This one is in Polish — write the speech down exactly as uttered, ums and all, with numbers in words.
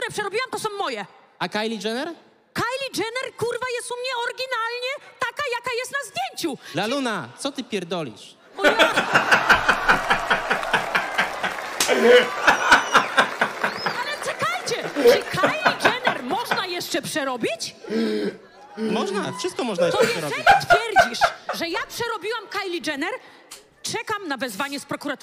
które przerobiłam, to są moje. A Kylie Jenner? Kylie Jenner, kurwa, jest u mnie oryginalnie taka, jaka jest na zdjęciu. Laluna, co ty pierdolisz? O ja... Ale czekajcie, czy Kylie Jenner można jeszcze przerobić? Można, wszystko można To jeszcze przerobić. jeżeli twierdzisz, że ja przerobiłam Kylie Jenner, czekam na wezwanie z prokuratury.